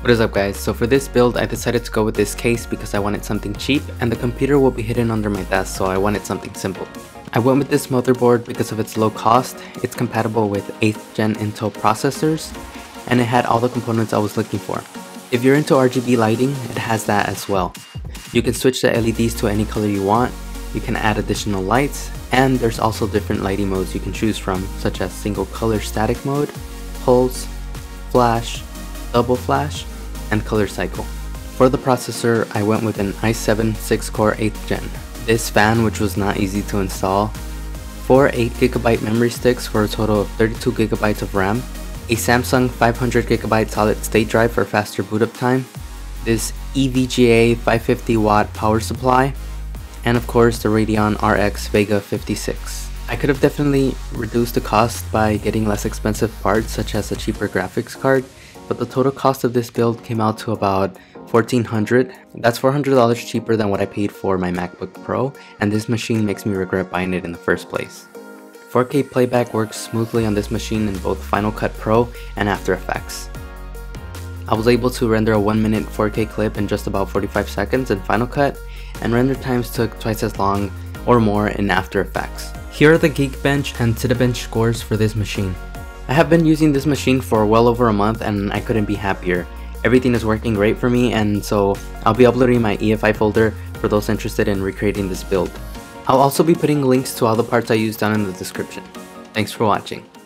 What is up guys, so for this build I decided to go with this case because I wanted something cheap and the computer will be hidden under my desk, so I wanted something simple. I went with this motherboard because of its low cost, it's compatible with 8th gen Intel processors, and it had all the components I was looking for. If you're into RGB lighting, it has that as well. You can switch the LEDs to any color you want, you can add additional lights, and there's also different lighting modes you can choose from, such as single color static mode, pulse, flash, double flash, and color cycle. For the processor, I went with an i7 6-core 8th gen. This fan, which was not easy to install, 4 8GB memory sticks for a total of 32GB of RAM, a Samsung 500GB solid state drive for faster boot up time, this EVGA 550W power supply, and of course the Radeon RX Vega 56. I could have definitely reduced the cost by getting less expensive parts such as a cheaper graphics card, but the total cost of this build came out to about $1,400. That's $400 cheaper than what I paid for my MacBook Pro, and this machine makes me regret buying it in the first place. 4K playback works smoothly on this machine in both Final Cut Pro and After Effects. I was able to render a 1 minute 4K clip in just about 45 seconds in Final Cut, and render times took twice as long or more in After Effects. Here are the Geekbench and Cinebench scores for this machine. I have been using this machine for well over a month and I couldn't be happier. Everything is working great for me, and so I'll be uploading my EFI folder for those interested in recreating this build. I'll also be putting links to all the parts I used down in the description. Thanks for watching.